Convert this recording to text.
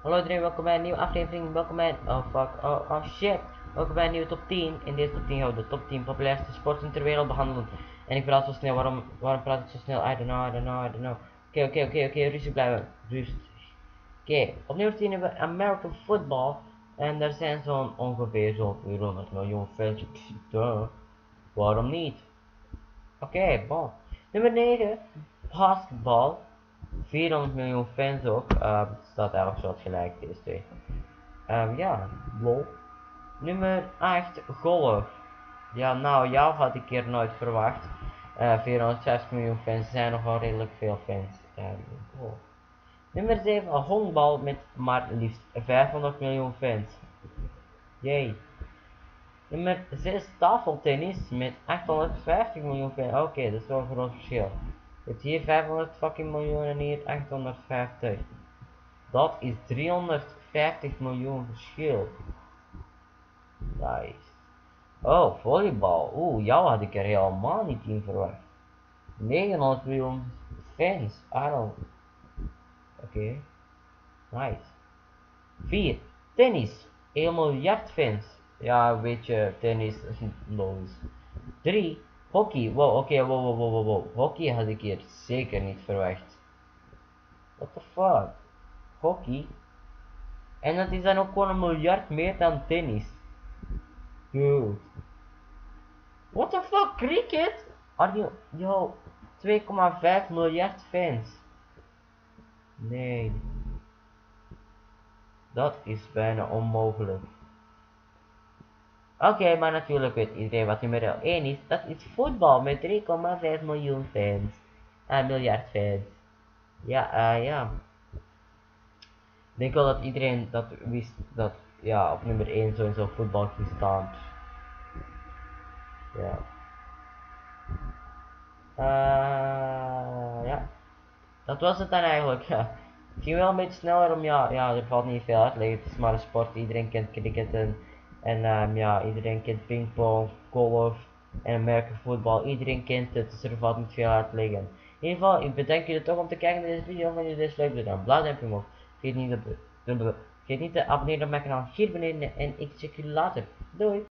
Hallo iedereen, welkom bij een nieuwe aflevering. Welkom bij. Oh fuck, oh shit. Welkom bij een nieuwe top 10. In deze top 10 gaan we de top 10 populairste sporten ter wereld behandelen. En ik praat zo snel, waarom praat ik zo snel? I don't know. Oké, rustig blijven. Rustig. Oké, op nummer 10 hebben we American Football. En daar zijn zo'n ongeveer zo'n 400 miljoen fans. Duh. Waarom niet? Oké, bon. Nummer 9, basketbal. 400 miljoen fans ook. Het staat eigenlijk zo gelijk deze twee. Ja, lol. Nummer 8, golf. Ja, nou, jou had ik hier nooit verwacht. 460 miljoen fans zijn nogal redelijk veel fans. Golf. Nummer 7, honkbal met maar liefst 500 miljoen fans. Jee. Nummer 6, tafeltennis met 850 miljoen fans. Oké, dat is wel een groot verschil. Je hebt hier 500 fucking miljoen en hier 850. Dat is 350 miljoen verschil. Nice. Oh, volleybal. Oeh, jou had ik er helemaal niet in verwacht. 900 miljoen fans. Oké. Nice. 4. Tennis. 1 miljard fans. Ja, weet je, tennis is logisch. 3. Hockey. Wow, oké, wow. Hockey had ik hier zeker niet verwacht. What the fuck? Hockey? En dat is dan ook gewoon 1 miljard meer dan tennis. Dude. What the fuck, cricket? Are you... Yo, 2,5 miljard fans. Nee. Dat is bijna onmogelijk. Oké, maar natuurlijk weet iedereen wat nummer 1 is. Dat is voetbal met 3,5 miljoen fans. Miljard fans. Ja. Ik denk wel dat iedereen dat wist dat ja, op nummer 1 sowieso voetbal ging staan. Ja. Ja. Dat was het dan eigenlijk. Ja. Het ging wel een beetje sneller om, ja, er valt niet veel uit te leggen. Het is maar een sport, iedereen kent cricket en ja, iedereen kent pingpong, golf en American football. Iedereen kent het, dus er valt niet veel uit te leggen. In ieder geval, ik bedank jullie toch om te kijken naar deze video. Vond je deze leuk, doe dan een blauw duimpje omhoog. Vergeet niet te abonneren op mijn kanaal hier beneden en ik zie jullie later. Doei!